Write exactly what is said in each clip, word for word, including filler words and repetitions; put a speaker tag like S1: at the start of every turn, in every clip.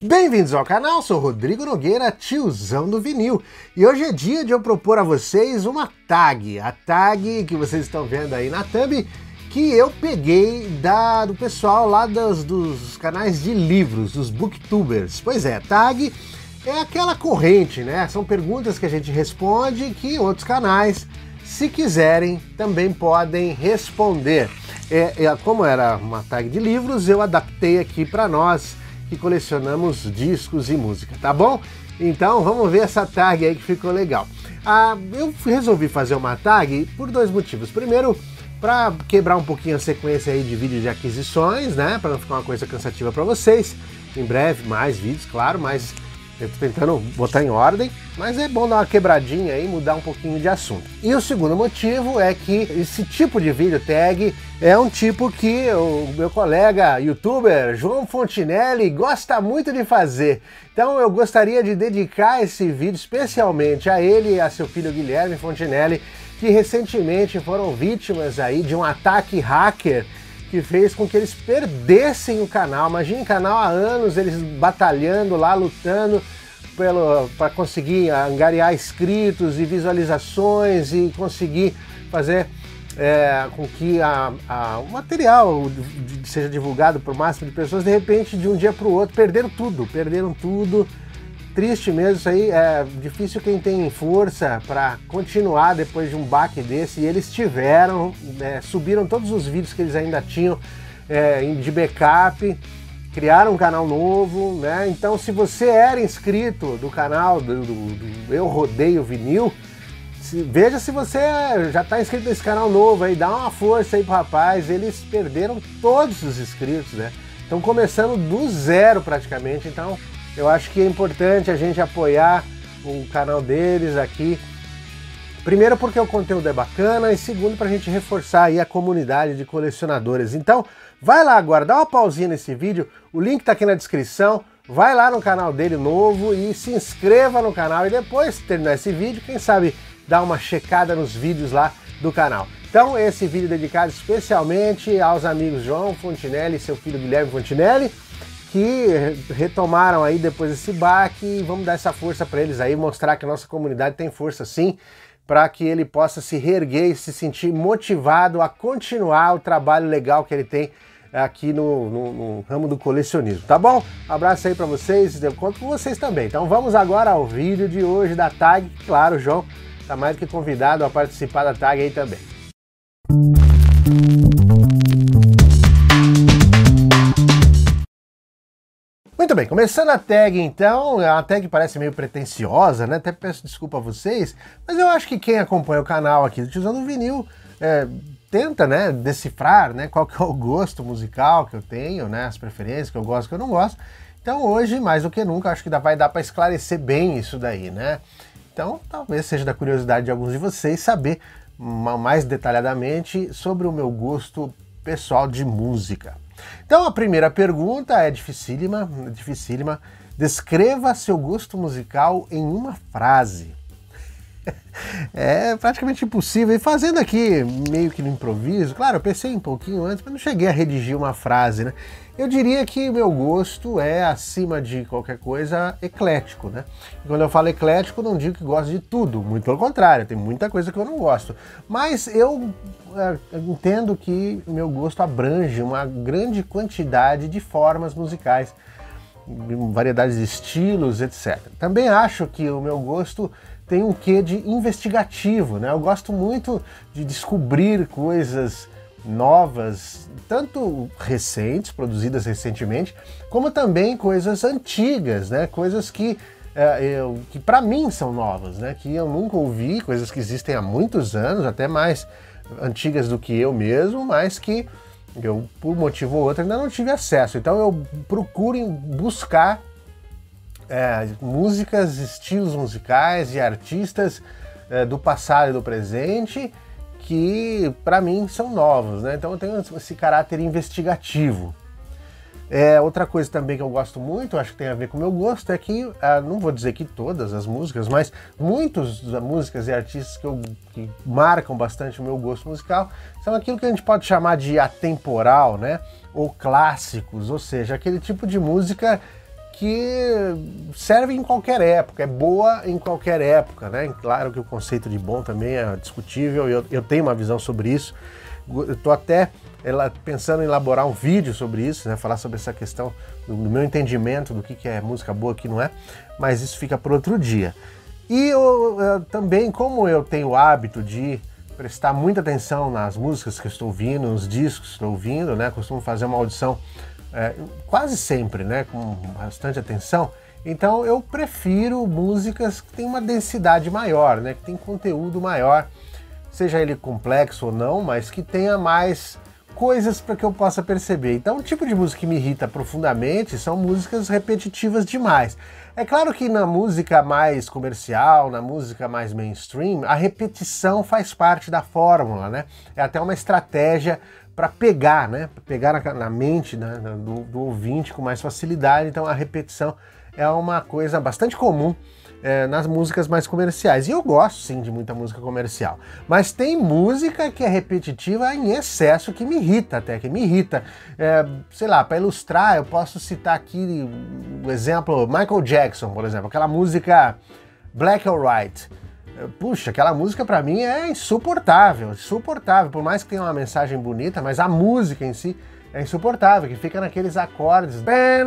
S1: Bem-vindos ao canal, sou Rodrigo Nogueira, tiozão do vinil, e hoje é dia de eu propor a vocês uma tag, a tag que vocês estão vendo aí na thumb, que eu peguei da, do pessoal lá dos, dos canais de livros, dos booktubers. Pois é, tag é aquela corrente, né? São perguntas que a gente responde que outros canais, se quiserem, também podem responder. É, é, como era uma tag de livros, eu adaptei aqui para nós, que colecionamos discos e música, tá bom? Então vamos ver essa tag aí que ficou legal. Ah, eu resolvi fazer uma tag por dois motivos. Primeiro, para quebrar um pouquinho a sequência aí de vídeos de aquisições, né? Para não ficar uma coisa cansativa para vocês. Em breve mais vídeos, claro, mas eu tô tentando botar em ordem, mas é bom dar uma quebradinha aí, mudar um pouquinho de assunto. E o segundo motivo é que esse tipo de vídeo tag é um tipo que o meu colega youtuber João Fontinelli gosta muito de fazer. Então eu gostaria de dedicar esse vídeo especialmente a ele e a seu filho Guilherme Fontinelli, que recentemente foram vítimas aí de um ataque hacker que fez com que eles perdessem o canal. Imagina o canal há anos, eles batalhando lá, lutando para conseguir angariar inscritos e visualizações e conseguir fazer é, com que a, a, o material seja divulgado para o máximo de pessoas. De repente, de um dia para o outro, perderam tudo, perderam tudo. Triste mesmo isso aí, é difícil quem tem força para continuar depois de um baque desse, e eles tiveram, é, subiram todos os vídeos que eles ainda tinham é, de backup, criaram um canal novo, né? Então se você era inscrito do canal do, do, do Eu Rodeio Vinil, se, veja se você já está inscrito nesse canal novo aí, dá uma força aí pro rapaz. Eles perderam todos os inscritos, né? Estão começando do zero praticamente, então eu acho que é importante a gente apoiar o canal deles aqui. Primeiro porque o conteúdo é bacana e segundo para a gente reforçar aí a comunidade de colecionadores. Então vai lá agora, dá uma pausinha nesse vídeo, o link está aqui na descrição, vai lá no canal dele novo e se inscreva no canal, e depois de terminar esse vídeo, quem sabe dá uma checada nos vídeos lá do canal. Então esse vídeo é dedicado especialmente aos amigos João Fontinelli e seu filho Guilherme Fontinelli, que retomaram aí depois desse baque, e vamos dar essa força para eles aí, mostrar que a nossa comunidade tem força sim, para que ele possa se reerguer e se sentir motivado a continuar o trabalho legal que ele tem aqui no, no, no ramo do colecionismo, tá bom? Abraço aí para vocês, eu conto com vocês também. Então vamos agora ao vídeo de hoje da tag. Claro, o João tá mais do que convidado a participar da tag aí também. Muito bem, começando a tag então, a tag parece meio pretensiosa, né? Até peço desculpa a vocês, mas eu acho que quem acompanha o canal aqui do Tiozão do Vinil é, tenta, né, decifrar, né, qual que é o gosto musical que eu tenho, né, as preferências que eu gosto, que eu não gosto. Então hoje, mais do que nunca, acho que vai dar para esclarecer bem isso daí, né? Então talvez seja da curiosidade de alguns de vocês saber mais detalhadamente sobre o meu gosto pessoal de música. Então a primeira pergunta é dificílima, dificílima. Descreva seu gosto musical em uma frase. É praticamente impossível. E fazendo aqui meio que no improviso, claro, eu pensei um pouquinho antes, mas não cheguei a redigir uma frase, né? Eu diria que meu gosto é, acima de qualquer coisa, eclético, né? E quando eu falo eclético, não digo que gosto de tudo, muito pelo contrário, tem muita coisa que eu não gosto. Mas eu é, entendo que o meu gosto abrange uma grande quantidade de formas musicais, variedades de estilos, etcétera. Também acho que o meu gosto tem um quê de investigativo, né? Eu gosto muito de descobrir coisas novas, tanto recentes, produzidas recentemente, como também coisas antigas, né? Coisas que, é, eu, que para mim são novas, né? Que eu nunca ouvi, coisas que existem há muitos anos, até mais antigas do que eu mesmo, mas que eu, por motivo ou outro, ainda não tive acesso. Então eu procuro buscar É, músicas, estilos musicais e artistas é, do passado e do presente que para mim são novos, né? Então eu tenho esse caráter investigativo. É, outra coisa também que eu gosto muito, acho que tem a ver com o meu gosto, é que, ah, não vou dizer que todas as músicas, mas muitas das músicas e artistas que, eu, que marcam bastante o meu gosto musical são aquilo que a gente pode chamar de atemporal, né? Ou clássicos, ou seja, aquele tipo de música que serve em qualquer época, é boa em qualquer época, né? Claro que o conceito de bom também é discutível, eu, eu tenho uma visão sobre isso. Eu tô até ela, pensando em elaborar um vídeo sobre isso, né? Falar sobre essa questão do, do meu entendimento do que, que é música boa e o que não é, mas isso fica para outro dia. E eu, eu, também, como eu tenho o hábito de prestar muita atenção nas músicas que eu estou ouvindo, nos discos que estou ouvindo, né? Costumo fazer uma audição é, quase sempre, né? Com bastante atenção. Então eu prefiro músicas que têm uma densidade maior, né? Que tem conteúdo maior, seja ele complexo ou não, mas que tenha mais coisas para que eu possa perceber. Então o tipo de música que me irrita profundamente são músicas repetitivas demais. É claro que na música mais comercial, na música mais mainstream, a repetição faz parte da fórmula, né? É até uma estratégia para pegar, né? Pra pegar na, na mente, né? do, do ouvinte com mais facilidade. Então a repetição é uma coisa bastante comum é, nas músicas mais comerciais. E eu gosto sim de muita música comercial. Mas tem música que é repetitiva em excesso, que me irrita até, que me irrita. É, sei lá, para ilustrar, eu posso citar aqui o exemplo Michael Jackson, por exemplo, aquela música Black or White. Puxa, aquela música para mim é insuportável, insuportável, por mais que tenha uma mensagem bonita, mas a música em si é insuportável, que fica naqueles acordes.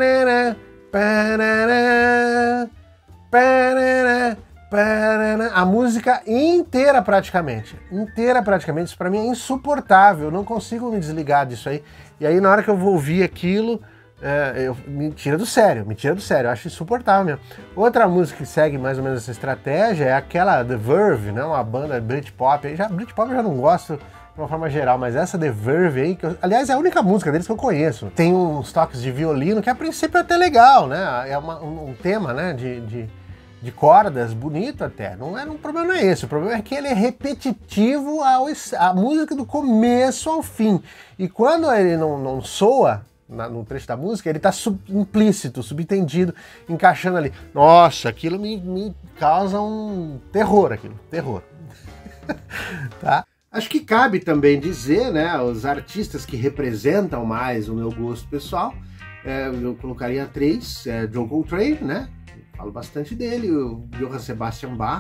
S1: A música inteira praticamente, inteira praticamente, isso pra mim é insuportável, eu não consigo me desligar disso aí. E aí na hora que eu vou ouvir aquilo, é, eu, me tira do sério, me tira do sério, eu acho insuportável mesmo. Outra música que segue mais ou menos essa estratégia é aquela The Verve, né, uma banda Britpop, já, Britpop eu já não gosto de uma forma geral, mas essa The Verve aí, que eu, aliás é a única música deles que eu conheço, tem uns toques de violino que a princípio é até legal, né, é uma, um, um tema, né, de... de de cordas, bonito até, não é, um problema não é esse, o problema é que ele é repetitivo ao, a música do começo ao fim, e quando ele não, não soa na, no trecho da música, ele tá sub, implícito, subentendido, encaixando ali, nossa, aquilo me, me causa um terror, aquilo, terror, tá? Acho que cabe também dizer, né, os artistas que representam mais o meu gosto pessoal, é, eu colocaria três, é, John Coltrane, né, falo bastante dele, o Johann Sebastian Bach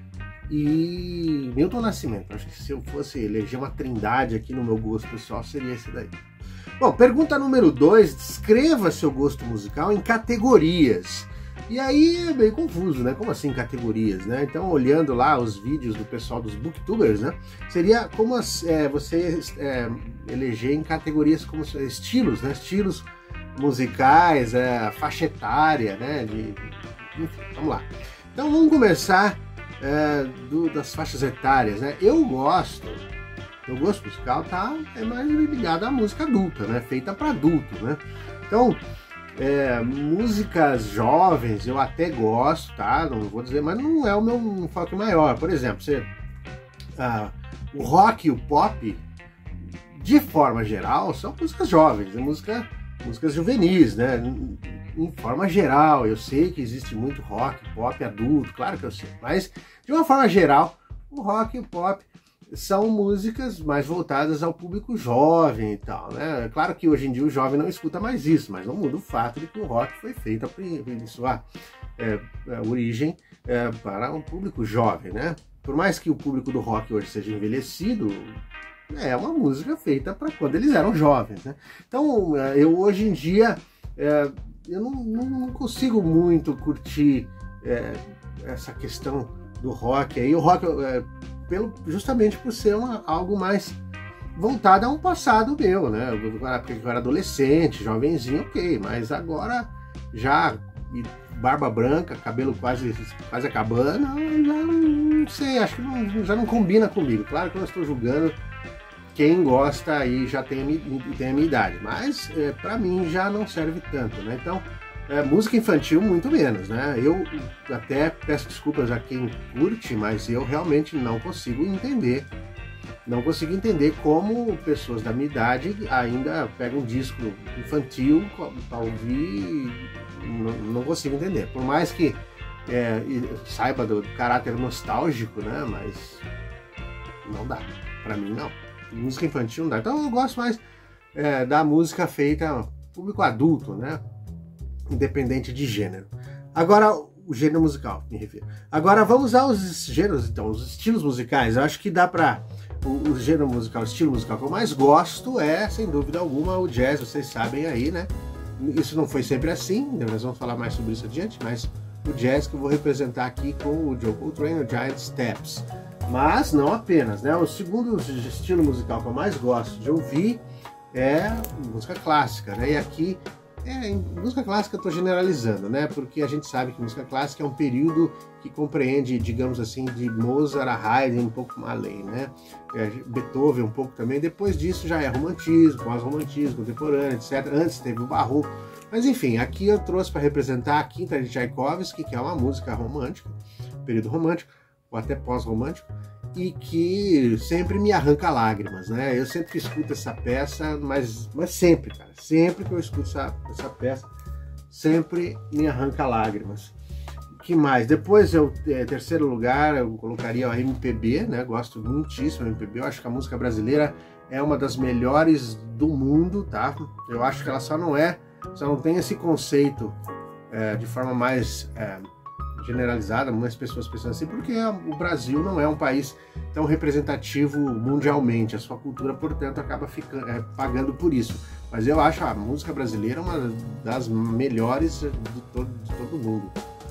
S1: e Milton Nascimento. Acho que se eu fosse eleger uma trindade aqui no meu gosto pessoal, seria esse daí. Bom, pergunta número dois, descreva seu gosto musical em categorias. E aí é meio confuso, né? Como assim categorias, né? Então, olhando lá os vídeos do pessoal dos booktubers, né? Seria como é, você é, eleger em categorias como estilos, né? Estilos musicais, é, faixa etária, né? De, enfim, vamos lá. Então vamos começar é, do, das faixas etárias, né? Eu gosto, meu gosto musical tá é mais ligado à música adulta, né? Feita para adulto, né? Então é, músicas jovens eu até gosto, tá? Não vou dizer, mas não é o meu foco maior. Por exemplo, você, ah, o rock e o pop, de forma geral, são músicas jovens, né? Música, músicas juvenis, né? Em forma geral, eu sei que existe muito rock, pop adulto, claro que eu sei, mas de uma forma geral, o rock e o pop são músicas mais voltadas ao público jovem e tal, né? Claro que hoje em dia o jovem não escuta mais isso, mas não muda o fato de que o rock foi feito em sua é, origem é, para um público jovem, né? Por mais que o público do rock hoje seja envelhecido, é uma música feita para quando eles eram jovens, né? Então, eu hoje em dia... É, eu não, não consigo muito curtir é, essa questão do rock aí, o rock é, pelo, justamente por ser uma, algo mais voltado a um passado meu, né? Porque eu era adolescente, jovenzinho, ok, mas agora já barba branca, cabelo quase, quase acabando, já não sei, acho que não, já não combina comigo. Claro que eu não estou julgando quem gosta aí já tem, tem a minha idade, mas é, para mim já não serve tanto, né? Então, é, música infantil muito menos, né? Eu até peço desculpas a quem curte, mas eu realmente não consigo entender, não consigo entender como pessoas da minha idade ainda pegam um disco infantil para ouvir, não, não consigo entender. Por mais que é, saiba do caráter nostálgico, né? Mas não dá, para mim não. Música infantil não dá. Então eu gosto mais é, da música feita público adulto, né? independente de gênero. Agora, o gênero musical, me refiro. Agora vamos aos gêneros, então, os estilos musicais. Eu acho que dá pra... O, o gênero musical, o estilo musical que eu mais gosto é, sem dúvida alguma, o jazz, vocês sabem aí, né? Isso não foi sempre assim, nós vamos falar mais sobre isso adiante, mas o jazz que eu vou representar aqui com o Joe Coltrane, o Giant Steps. Mas não apenas, né? O segundo estilo musical que eu mais gosto de ouvir é música clássica, né? E aqui, é, em música clássica eu estou generalizando, né? Porque a gente sabe que música clássica é um período que compreende, digamos assim, de Mozart a Haydn, um pouco além, né? É, Beethoven um pouco também. Depois disso já é romantismo, pós-romantismo, contemporâneo, etcétera. Antes teve o barroco. Mas enfim, aqui eu trouxe para representar a Quinta de Tchaikovsky, que é uma música romântica, período romântico, ou até pós-romântico, e que sempre me arranca lágrimas, né? Eu sempre que escuto essa peça, mas, mas sempre, cara, sempre que eu escuto essa, essa peça, sempre me arranca lágrimas. Que mais? Depois, eu, é, terceiro lugar, eu colocaria a M P B, né? Gosto muitíssimo da M P B, eu acho que a música brasileira é uma das melhores do mundo, tá? Eu acho que ela só não é, só não tem esse conceito é, de forma mais... É, generalizada, muitas pessoas pensam assim, porque o Brasil não é um país tão representativo mundialmente, a sua cultura, portanto, acaba ficando, é, pagando por isso. Mas eu acho a música brasileira uma das melhores de todo, de todo mundo.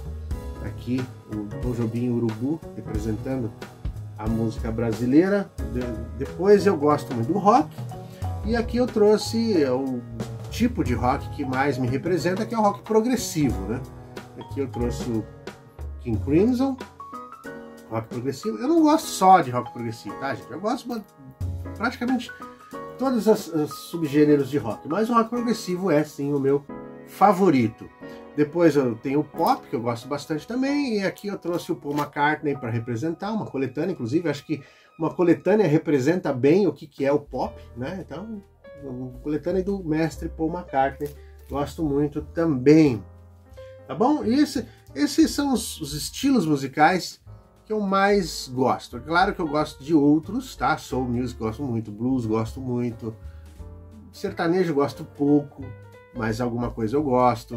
S1: Aqui o Tom Jobim Urubu representando a música brasileira. De, depois eu gosto muito do rock, e aqui eu trouxe o tipo de rock que mais me representa, que é o rock progressivo, né? Aqui eu trouxe o King Crimson, rock progressivo. Eu não gosto só de rock progressivo, tá, gente? Eu gosto de praticamente todos os, os subgêneros de rock, mas o rock progressivo é, sim, o meu favorito. Depois eu tenho o pop, que eu gosto bastante também, e aqui eu trouxe o Paul McCartney para representar, uma coletânea, inclusive. Acho que uma coletânea representa bem o que, que é o pop, né? Então, uma coletânea do mestre Paul McCartney, gosto muito também. Tá bom? E esse, esses são os, os estilos musicais que eu mais gosto. É claro que eu gosto de outros, tá? Soul music gosto muito, blues gosto muito, sertanejo gosto pouco, mas alguma coisa eu gosto.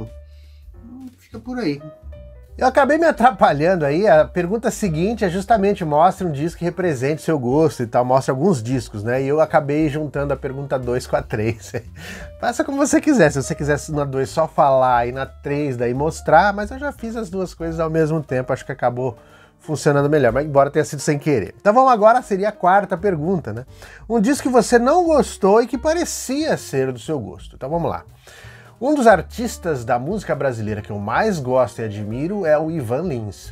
S1: Fica por aí. Eu acabei me atrapalhando aí. A pergunta seguinte é justamente: mostre um disco que represente seu gosto e tal, mostre alguns discos, né? E eu acabei juntando a pergunta dois com a três. Faça como você quiser, se você quisesse na dois só falar e na três daí mostrar, mas eu já fiz as duas coisas ao mesmo tempo, acho que acabou funcionando melhor, mas embora tenha sido sem querer. Então vamos agora, seria a quarta pergunta, né? Um disco que você não gostou e que parecia ser do seu gosto. Então vamos lá. Um dos artistas da música brasileira que eu mais gosto e admiro é o Ivan Lins.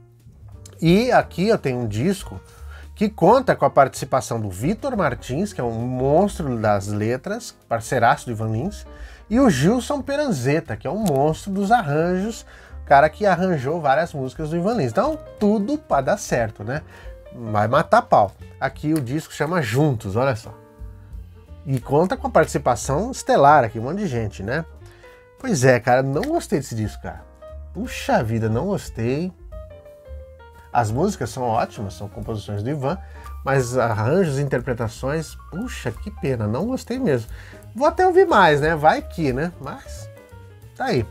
S1: E aqui eu tenho um disco que conta com a participação do Vitor Martins, que é um monstro das letras, parceiraço do Ivan Lins, e o Gilson Peranzeta, que é um monstro dos arranjos, cara que arranjou várias músicas do Ivan Lins. Então, tudo para dar certo, né? Vai matar pau. Aqui o disco chama Juntos, olha só. E conta com a participação estelar aqui, um monte de gente, né? Pois é, cara, não gostei desse disco, cara. Puxa vida, não gostei. As músicas são ótimas, são composições do Ivan, mas arranjos e interpretações, puxa, que pena, não gostei mesmo. Vou até ouvir mais, né? Vai que, né? Mas tá aí.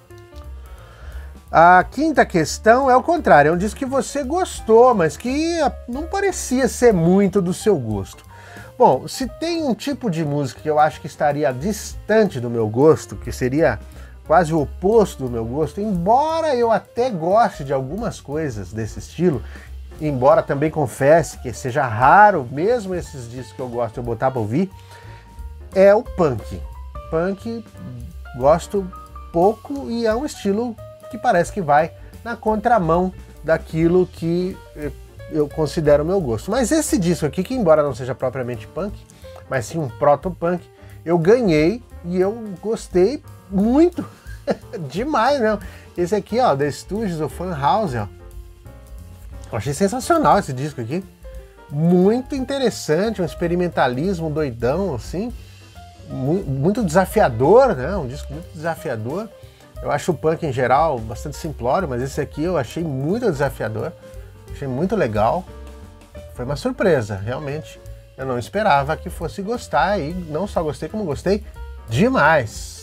S1: A quinta questão é o contrário, é um disco que você gostou, mas que não parecia ser muito do seu gosto. Bom, se tem um tipo de música que eu acho que estaria distante do meu gosto, que seria quase o oposto do meu gosto, embora eu até goste de algumas coisas desse estilo, embora também confesse que seja raro, mesmo esses discos que eu gosto eu botar pra ouvir, é o punk. Punk gosto pouco e é um estilo que parece que vai na contramão daquilo que eu considero o meu gosto. Mas esse disco aqui, que embora não seja propriamente punk, mas sim um proto-punk, eu ganhei e eu gostei muito, demais, né? Esse aqui, ó, The Stooges, o Funhouse, ó. Eu achei sensacional esse disco aqui. Muito interessante, um experimentalismo doidão, assim. Muito desafiador, né? Um disco muito desafiador. Eu acho o punk em geral bastante simplório, mas esse aqui eu achei muito desafiador. Achei muito legal. Foi uma surpresa, realmente. Eu não esperava que fosse gostar e não só gostei, como gostei demais.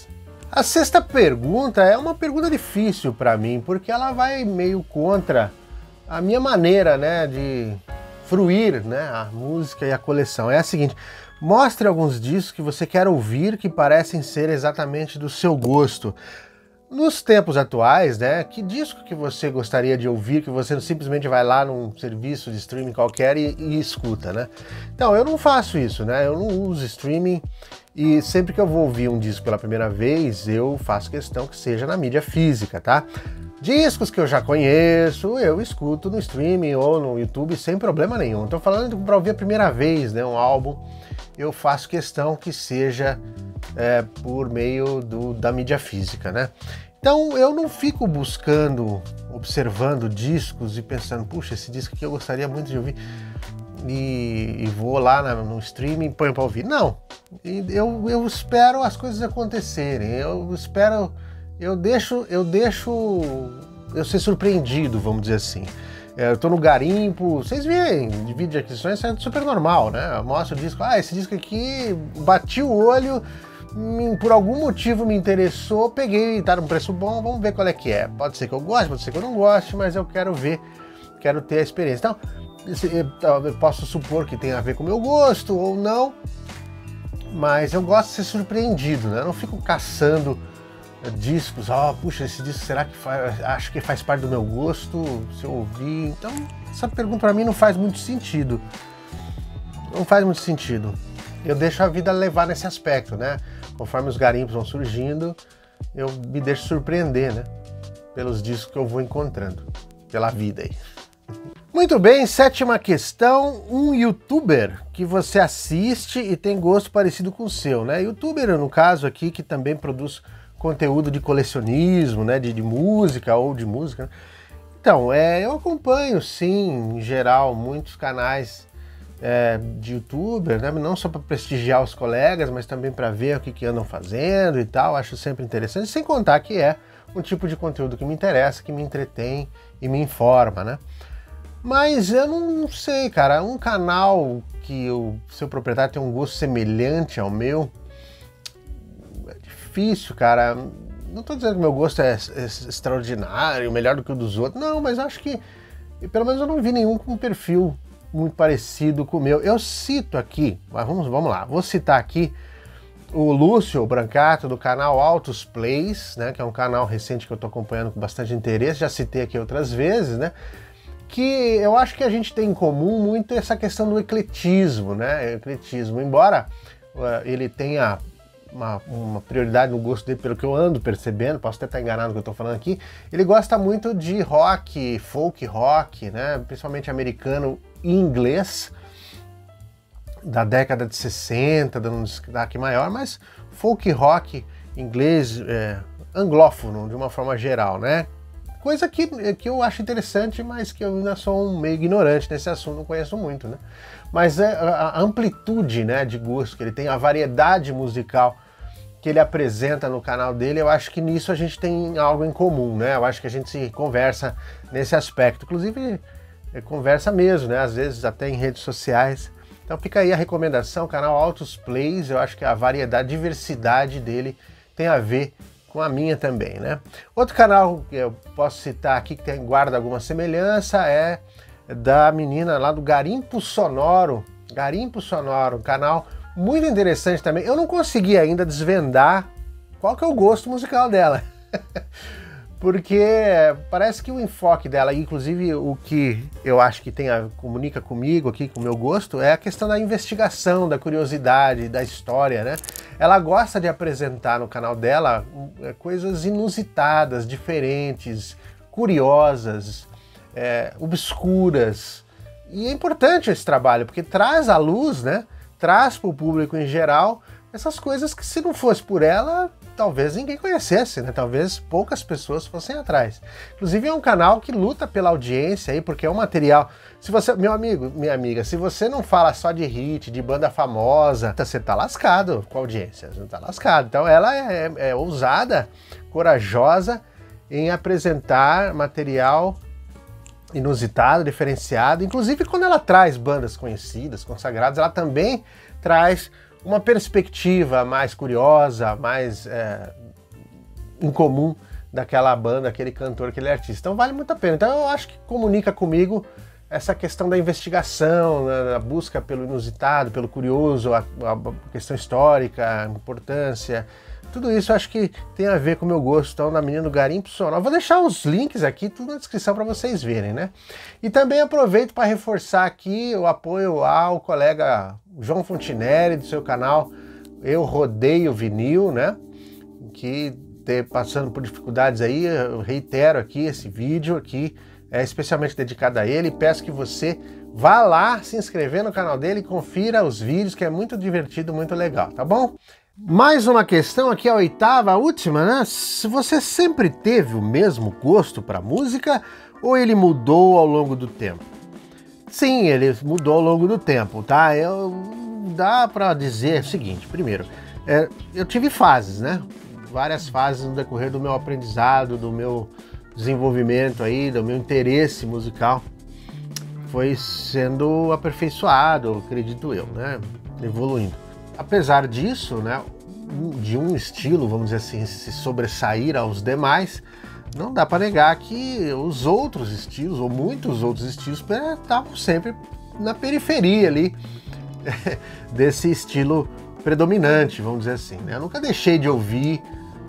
S1: A sexta pergunta é uma pergunta difícil para mim, porque ela vai meio contra a minha maneira, né, de fruir, né, a música e a coleção. É a seguinte: mostre alguns discos que você quer ouvir que parecem ser exatamente do seu gosto. Nos tempos atuais, né, que disco que você gostaria de ouvir, que você simplesmente vai lá num serviço de streaming qualquer e, e escuta, né? Então, eu não faço isso, né? Eu não uso streaming e sempre que eu vou ouvir um disco pela primeira vez, eu faço questão que seja na mídia física, tá? Discos que eu já conheço, eu escuto no streaming ou no YouTube sem problema nenhum. Estou falando para ouvir a primeira vez, né, um álbum, eu faço questão que seja é, por meio do, da mídia física, né? Então eu não fico buscando, observando discos e pensando, puxa, esse disco aqui eu gostaria muito de ouvir e, e vou lá na, no streaming e ponho para ouvir. Não, eu, eu espero as coisas acontecerem, eu espero, eu deixo, eu deixo eu ser surpreendido, vamos dizer assim. Eu tô no garimpo, vocês veem, de vídeo de aquisições, é super normal, né? Eu mostro o disco, ah, esse disco aqui, bati o olho, por algum motivo me interessou, peguei, tá num preço bom, vamos ver qual é que é. Pode ser que eu goste, pode ser que eu não goste, mas eu quero ver, quero ter a experiência. Então, eu posso supor que tem a ver com o meu gosto ou não, mas eu gosto de ser surpreendido, né? Eu não fico caçando discos, ó, oh, puxa, esse disco será que faz, acho que faz parte do meu gosto, se eu ouvir. Então, essa pergunta para mim não faz muito sentido. Não faz muito sentido. Eu deixo a vida levar nesse aspecto, né? Conforme os garimpos vão surgindo, eu me deixo surpreender, né? Pelos discos que eu vou encontrando, pela vida aí. Muito bem, sétima questão, um youtuber que você assiste e tem gosto parecido com o seu, né? Youtuber, no caso aqui, que também produz conteúdo de colecionismo, né? De, de música ou de música, né? Então, é, eu acompanho, sim, em geral, muitos canais É, de youtuber, né? Não só para prestigiar os colegas, mas também para ver o que, que andam fazendo e tal, acho sempre interessante, sem contar que é um tipo de conteúdo que me interessa, que me entretém e me informa, né? Mas eu não sei, cara, um canal que o seu proprietário tem um gosto semelhante ao meu, é difícil, cara. Não tô dizendo que meu gosto é, é extraordinário, melhor do que o dos outros, não, mas acho que, pelo menos eu não vi nenhum com um perfil muito parecido com o meu. Eu cito aqui, mas vamos, vamos lá, vou citar aqui o Lúcio Brancato, do canal Altos Plays, né, que é um canal recente que eu estou acompanhando com bastante interesse, já citei aqui outras vezes, né, que eu acho que a gente tem em comum muito essa questão do ecletismo, né, ecletismo, embora uh, ele tenha Uma, uma prioridade no gosto dele, pelo que eu ando percebendo, posso até estar enganado no que eu estou falando aqui, ele gosta muito de rock, folk rock, né, principalmente americano e inglês, da década de sessenta, dando um destaque maior, mas folk rock inglês, é, anglófono, de uma forma geral, né, coisa que, que eu acho interessante, mas que eu ainda sou um meio ignorante nesse assunto, não conheço muito, né. Mas é a amplitude, né, de gosto que ele tem, a variedade musical que ele apresenta no canal dele, eu acho que nisso a gente tem algo em comum, né? Eu acho que a gente se conversa nesse aspecto, inclusive conversa mesmo, né? Às vezes até em redes sociais. Então fica aí a recomendação, canal Altos Plays, eu acho que a variedade, a diversidade dele tem a ver com a minha também, né? Outro canal que eu posso citar aqui que tem, guarda alguma semelhança é da menina lá do Garimpo Sonoro, Garimpo Sonoro, um canal muito interessante também. Eu não consegui ainda desvendar qual que é o gosto musical dela, porque parece que o enfoque dela, inclusive o que eu acho que tem a, comunica comigo aqui, com o meu gosto, é a questão da investigação, da curiosidade, da história, né? Ela gosta de apresentar no canal dela coisas inusitadas, diferentes, curiosas, É, obscuras, e é importante esse trabalho, porque traz à luz, né, traz para o público em geral essas coisas que, se não fosse por ela, talvez ninguém conhecesse, né, talvez poucas pessoas fossem atrás. Inclusive é um canal que luta pela audiência aí, porque é um material, se você, meu amigo, minha amiga, se você não fala só de hit, de banda famosa, você tá lascado com a audiência, você tá lascado. Então ela é, é, é ousada, corajosa em apresentar material inusitado, diferenciado, inclusive quando ela traz bandas conhecidas, consagradas, ela também traz uma perspectiva mais curiosa, mais é, em comum daquela banda, aquele cantor, aquele artista. Então vale muito a pena. Então eu acho que comunica comigo essa questão da investigação, né, a busca pelo inusitado, pelo curioso, a, a questão histórica, a importância. Tudo isso eu acho que tem a ver com o meu gosto, então, da Menina do Garimpo Sonoro. Vou deixar os links aqui, tudo na descrição para vocês verem, né? E também aproveito para reforçar aqui o apoio ao colega João Fontinelli, do seu canal Eu Rodeio Vinil, né? Que ter, passando por dificuldades aí, eu reitero aqui esse vídeo aqui, é especialmente dedicado a ele. Peço que você vá lá se inscrever no canal dele e confira os vídeos, que é muito divertido, muito legal, tá bom? Mais uma questão aqui, a oitava, a última, né? Se você sempre teve o mesmo gosto para música ou ele mudou ao longo do tempo? Sim, ele mudou ao longo do tempo, tá? Eu, dá para dizer o seguinte, primeiro, é, eu tive fases, né? Várias fases no decorrer do meu aprendizado, do meu desenvolvimento aí, do meu interesse musical, foi sendo aperfeiçoado, acredito eu, né? Evoluindo. Apesar disso, né, de um estilo, vamos dizer assim, se sobressair aos demais, não dá para negar que os outros estilos, ou muitos outros estilos, estavam sempre na periferia ali desse estilo predominante, vamos dizer assim, né? Eu nunca deixei de ouvir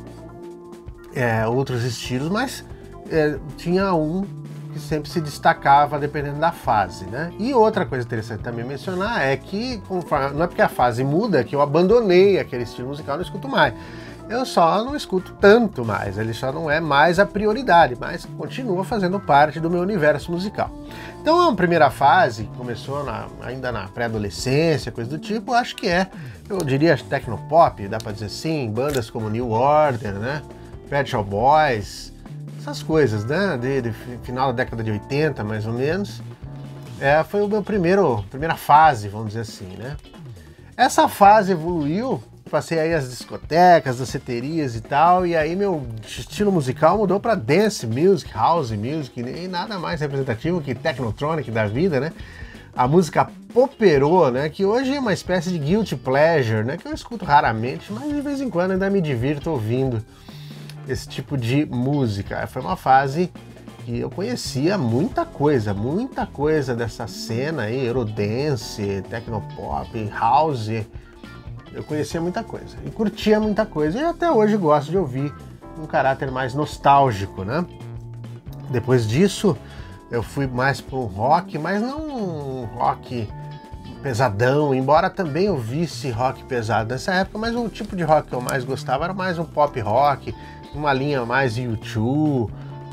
S1: é, outros estilos, mas é, tinha um que sempre se destacava dependendo da fase, né? E outra coisa interessante também mencionar é que, conforme, não é porque a fase muda que eu abandonei aquele estilo musical e não escuto mais. Eu só não escuto tanto mais, ele só não é mais a prioridade, mas continua fazendo parte do meu universo musical. Então a primeira fase, que começou na, ainda na pré-adolescência, coisa do tipo, acho que é, eu diria, tecnopop, dá pra dizer assim, bandas como New Order, né? Pet Shop Boys, essas coisas, né, de, de final da década de oitenta, mais ou menos, é, foi o meu primeiro, primeira fase, vamos dizer assim, né. Essa fase evoluiu, passei aí as discotecas, danceterias e tal, e aí meu estilo musical mudou para dance music, house music, e nada mais representativo que technotronic da vida, né. A música poperô, né, que hoje é uma espécie de guilty pleasure, né, que eu escuto raramente, mas de vez em quando ainda me divirto ouvindo esse tipo de música. Foi uma fase que eu conhecia muita coisa, muita coisa dessa cena aí, Eurodance, Tecnopop, House, eu conhecia muita coisa e curtia muita coisa, e até hoje gosto de ouvir um caráter mais nostálgico, né? Depois disso, eu fui mais para um rock, mas não um rock pesadão, embora também ouvisse rock pesado nessa época, mas o tipo de rock que eu mais gostava era mais um pop rock, uma linha mais U dois,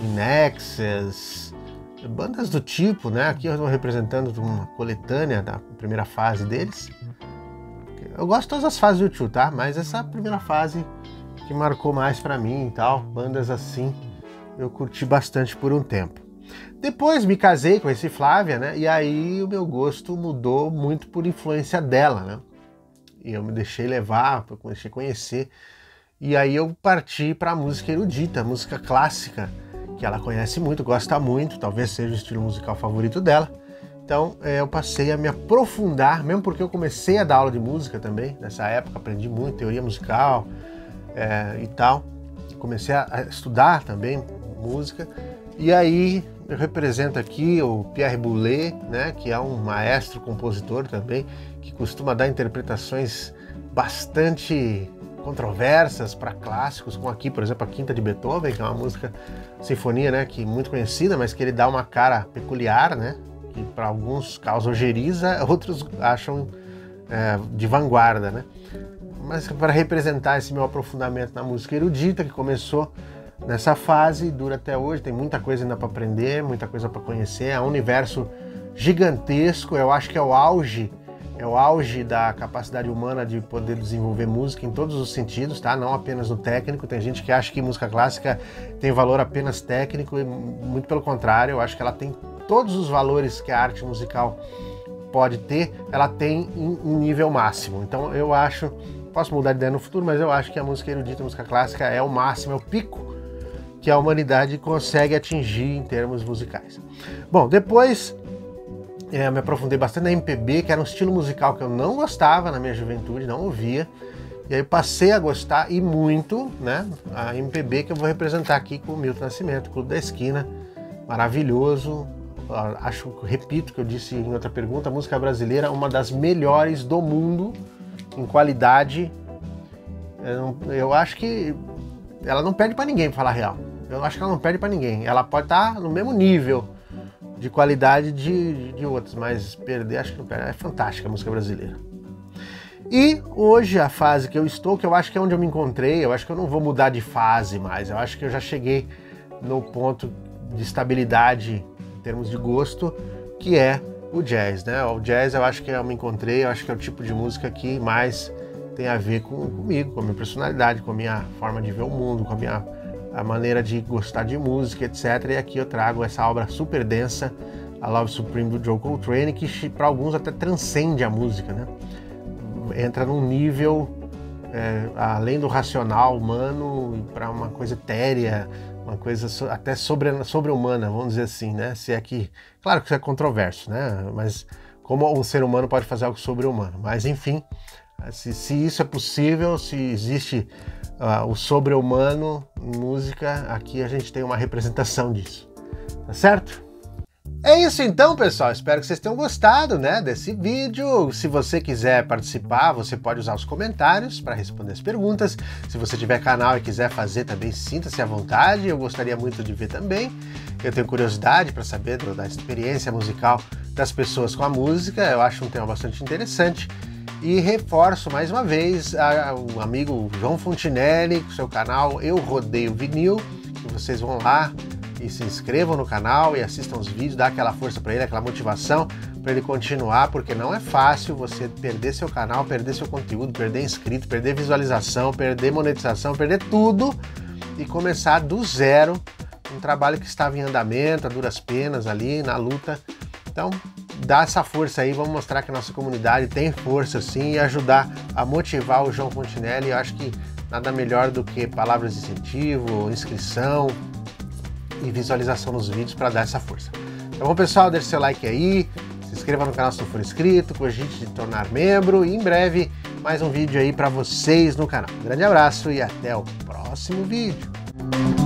S1: Nexus, bandas do tipo, né? Aqui eu estou representando uma coletânea da primeira fase deles. Eu gosto de todas as fases do U dois, tá? Mas essa primeira fase que marcou mais pra mim e tal, bandas assim, eu curti bastante por um tempo. Depois me casei, conheci Flávia, né? E aí o meu gosto mudou muito por influência dela, né? E eu me deixei levar, eu comecei a conhecer. E aí eu parti para a música erudita, música clássica, que ela conhece muito, gosta muito, talvez seja o estilo musical favorito dela. Então é, eu passei a me aprofundar, mesmo porque eu comecei a dar aula de música também, nessa época aprendi muito, teoria musical é, e tal. Comecei a, a estudar também música, e aí eu represento aqui o Pierre Boulez, né, que é um maestro compositor também, que costuma dar interpretações bastante controversas para clássicos, como aqui, por exemplo, a Quinta de Beethoven, que é uma música, sinfonia, né, que muito conhecida, mas que ele dá uma cara peculiar, né, que para alguns causa ojeriza, outros acham é, de vanguarda, né. Mas para representar esse meu aprofundamento na música erudita, que começou nessa fase, dura até hoje, tem muita coisa ainda para aprender, muita coisa para conhecer, é um universo gigantesco, eu acho que é o auge É o auge da capacidade humana de poder desenvolver música em todos os sentidos, tá? Não apenas no técnico. Tem gente que acha que música clássica tem valor apenas técnico, e muito pelo contrário, eu acho que ela tem todos os valores que a arte musical pode ter, ela tem em, em nível máximo. Então eu acho, posso mudar de ideia no futuro, mas eu acho que a música erudita, a música clássica é o máximo, é o pico que a humanidade consegue atingir em termos musicais. Bom, depois É, eu me aprofundei bastante na M P B, que era um estilo musical que eu não gostava na minha juventude, não ouvia. E aí passei a gostar e muito, né, a M P B que eu vou representar aqui com o Milton Nascimento, Clube da Esquina, maravilhoso. Acho, repito o que eu disse em outra pergunta, a música brasileira é uma das melhores do mundo em qualidade. Eu, eu acho que ela não perde para ninguém, pra falar a real. Eu acho que ela não perde para ninguém. Ela pode estar no mesmo nível de qualidade de, de outros, mas perder acho que não perde. É fantástica a música brasileira. E hoje a fase que eu estou, que eu acho que é onde eu me encontrei, eu acho que eu não vou mudar de fase mais, eu acho que eu já cheguei no ponto de estabilidade em termos de gosto, que é o jazz, né? O jazz eu acho que eu me encontrei, eu acho que é o tipo de música que mais tem a ver com, comigo, com a minha personalidade, com a minha forma de ver o mundo, com a minha a maneira de gostar de música, etcétera. E aqui eu trago essa obra super densa, A Love Supreme do John Coltrane, que para alguns até transcende a música, né? Entra num nível é, além do racional humano para uma coisa etérea, uma coisa so, até sobre, sobre-humana, vamos dizer assim, né? Se é que, claro que isso é controverso, né? Mas como um ser humano pode fazer algo sobre-humano? Mas enfim, se, se isso é possível, se existe uh, o sobre-humano em música, aqui a gente tem uma representação disso, tá certo? É isso então, pessoal, espero que vocês tenham gostado, né, desse vídeo. Se você quiser participar, você pode usar os comentários para responder as perguntas. Se você tiver canal e quiser fazer também, sinta-se à vontade, eu gostaria muito de ver também. Eu tenho curiosidade para saber da experiência musical das pessoas com a música, eu acho um tema bastante interessante. E reforço mais uma vez a, o amigo João Fontinelli, com seu canal Eu Rodeio Vinil, que vocês vão lá e se inscrevam no canal e assistam os vídeos, dá aquela força para ele, aquela motivação para ele continuar, porque não é fácil você perder seu canal, perder seu conteúdo, perder inscrito, perder visualização, perder monetização, perder tudo e começar do zero um trabalho que estava em andamento, a duras penas ali, na luta. Então, dá essa força aí, vamos mostrar que a nossa comunidade tem força sim e ajudar a motivar o João Fontinelli. Eu acho que nada melhor do que palavras de incentivo, inscrição e visualização nos vídeos para dar essa força. Então bom, pessoal, deixe seu like aí, se inscreva no canal se não for inscrito, cogite de tornar membro e em breve mais um vídeo aí para vocês no canal. Um grande abraço e até o próximo vídeo.